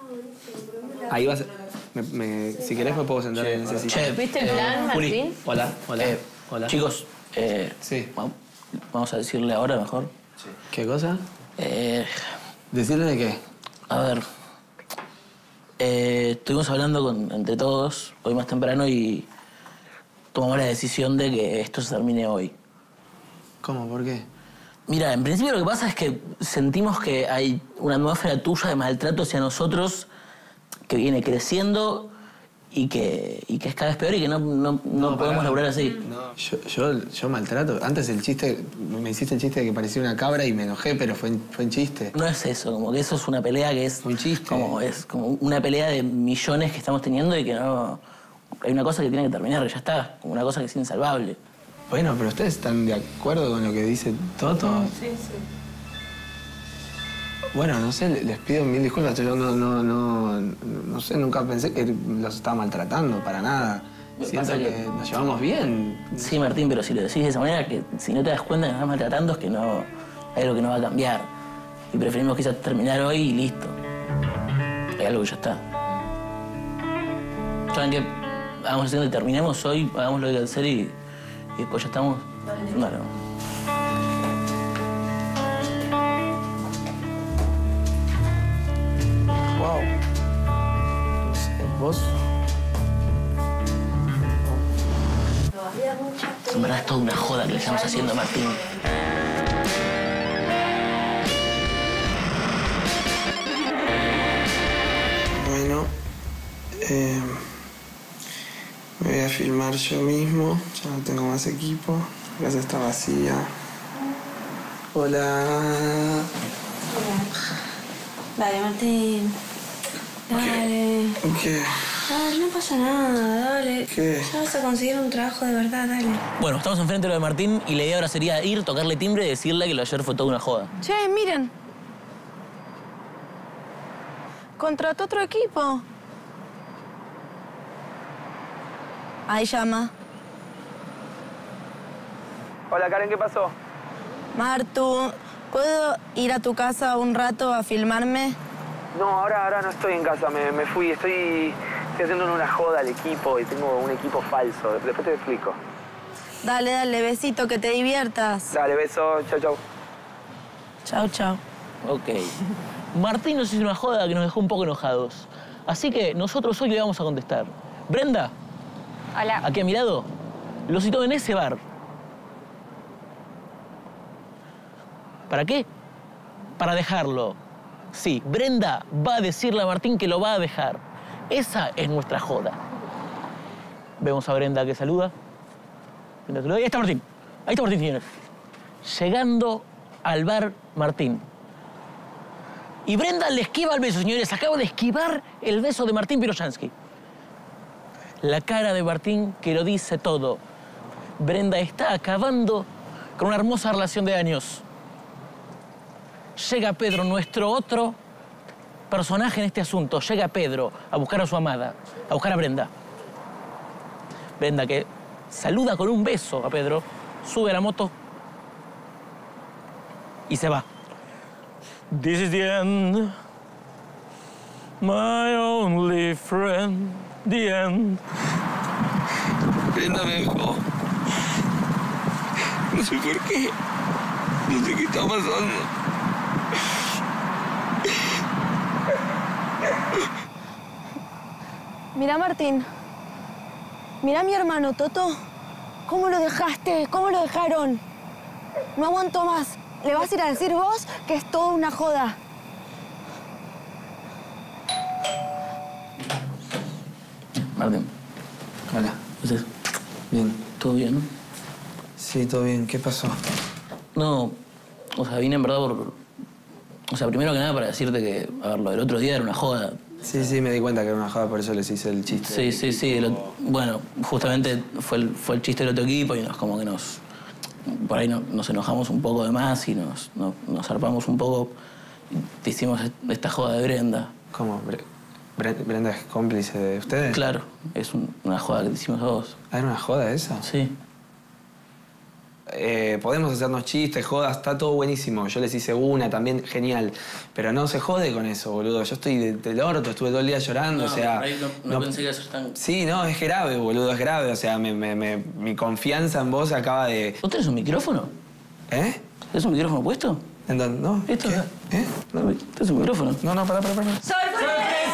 Ahí vas. Si querés me puedo sentar en ese sitio. ¿Viste el plan, Juli, Martín? hola. Hola. Chicos, sí. Vamos a decirle ahora mejor. Sí. ¿Qué cosa? ¿Decirle de qué? A ver. Estuvimos hablando entre todos hoy más temprano y tomamos la decisión de que esto se termine hoy. ¿Cómo? ¿Por qué? Mira, en principio lo que pasa es que sentimos que hay una atmósfera tuya de maltrato hacia nosotros que viene creciendo y que es cada vez peor y que no podemos laburar así. No, yo maltrato. Antes me hiciste el chiste de que parecía una cabra y me enojé, pero fue en chiste. No es eso, como que eso es una pelea que es... Un chiste. Es como una pelea de millones que estamos teniendo y que no... Hay una cosa que tiene que terminar y ya está, como una cosa que es insalvable. Bueno, pero ¿ustedes están de acuerdo con lo que dice Toto? Sí. Bueno, no sé, les pido mil disculpas. Yo no sé, nunca pensé que los estaba maltratando, para nada. Siento que nos llevamos bien. Sí, Martín, pero si lo decís de esa manera, que si no te das cuenta que nos estás maltratando es que no... Hay algo que no va a cambiar. Y preferimos quizás terminar hoy y listo. Hay algo que ya está. ¿Saben qué? Hagamos así, terminemos hoy, hagamos lo que hay que hacer y después ya estamos. Bueno. Wow. No sé, ¿vos? En verdad es toda una joda que le estamos haciendo a Martín. Bueno, me voy a filmar yo mismo. Ya no tengo más equipo. La casa está vacía. Hola. Dale, Martín. Dale. ¿Qué? Dale, no pasa nada, dale. ¿Qué? Ya vas a conseguir un trabajo de verdad, dale. Bueno, estamos enfrente de lo de Martín y la idea ahora sería ir, tocarle timbre y decirle que lo de ayer fue toda una joda. Che, miren. Contrató otro equipo. Ahí llama. Hola, Karen, ¿qué pasó? Martu, ¿puedo ir a tu casa un rato a filmarme? No, ahora no estoy en casa, me fui. Estoy haciendo una joda al equipo y tengo un equipo falso. Después te explico. Dale, dale, besito, que te diviertas. Dale, beso. Chau. Chau. Ok. Martín nos hizo una joda que nos dejó un poco enojados. Así que nosotros hoy le vamos a contestar. Brenda. Hola. Aquí a mi lado. Lo citó en ese bar. ¿Para qué? Para dejarlo. Sí, Brenda va a decirle a Martín que lo va a dejar. Esa es nuestra joda. Vemos a Brenda que saluda. Brenda saluda. Ahí está Martín. Ahí está Martín, señores. Llegando al bar Martín. Y Brenda le esquiva el beso, señores. Acaba de esquivar el beso de Martín Piroyansky. La cara de Martín que lo dice todo. Brenda está acabando con una hermosa relación de años. Llega Pedro, nuestro otro personaje en este asunto. Llega Pedro a buscar a su amada, a buscar a Brenda. Brenda que saluda con un beso a Pedro, sube a la moto y se va. This is the end, my only friend, the end. Brenda me dejó. No sé por qué. No sé qué está pasando. Mira, Martín. Mira a mi hermano, Toto. ¿Cómo lo dejaste? ¿Cómo lo dejaron? No aguanto más. Le vas a ir a decir vos que es toda una joda. Martín. Hola. ¿Ustedes? Bien. ¿Todo bien? Sí, todo bien. ¿Qué pasó? No, o sea, vine en verdad por... O sea, primero que nada para decirte que, a ver, lo del otro día era una joda. Sí, me di cuenta que era una joda, por eso les hice el chiste. Sí. Bueno, justamente fue el chiste del otro equipo y como que nos... Por ahí nos enojamos un poco de más y nos zarpamos un poco. Y te hicimos esta joda de Brenda. ¿Cómo? ¿Brenda es cómplice de ustedes? Claro, es una joda que te hicimos a vos. ¿Ah, era una joda esa? Sí. podemos hacernos chistes, jodas, está todo buenísimo. Yo les hice una también, genial. Pero no se jode con eso, boludo. Yo estoy del orto, estuve todo el día llorando, o sea... No pensé que iba a ser tan... Sí, no, es grave, boludo, es grave. O sea, mi confianza en vos acaba de... ¿Vos tenés un micrófono? ¿Eh? ¿Tenés un micrófono puesto? ¿En dónde? ¿No? ¿Esto? ¿Eh? No. ¿Tenés un micrófono? No, pará. ¡Sorpresa!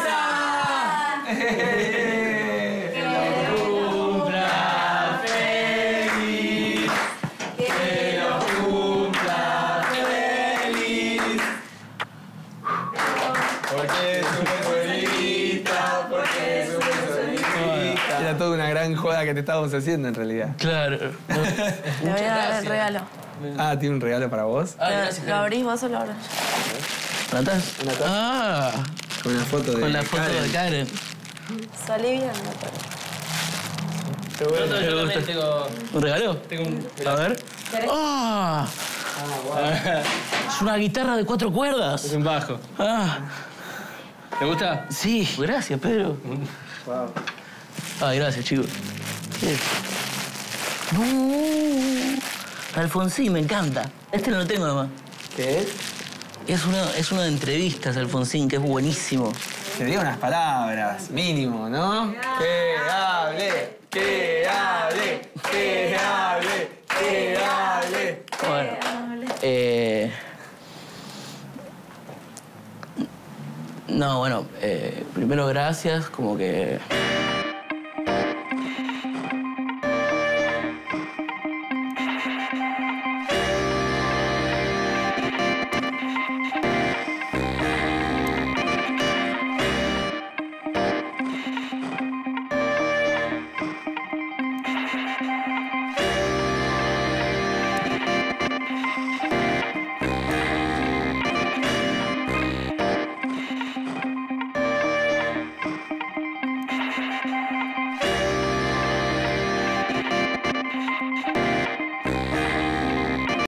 Era toda una gran joda que te estábamos haciendo, en realidad. Claro. Le voy a dar el regalo. Ah, ¿tiene un regalo para vos? Gracias. ¿Lo abrís vos o lo abro? ¿Natás? Ah, Con la foto de con la foto de Karen. Salí bien, Yo también tengo... ¿Un regalo? Tengo un... A ver. ¡Ah! Es una guitarra de 4 cuerdas. Es un bajo. Ah, ¿Te gusta? sí. Gracias, Pedro. Wow. Ay, gracias, chicos. ¿Qué es? No. Alfonsín, me encanta. Este no lo tengo, además. ¿Qué es? Es una de entrevistas, Alfonsín, que es buenísimo. Que diga unas palabras, mínimo, ¿no? Que hable, que hable, que hable, que hable. Bueno. No, bueno, primero gracias, como que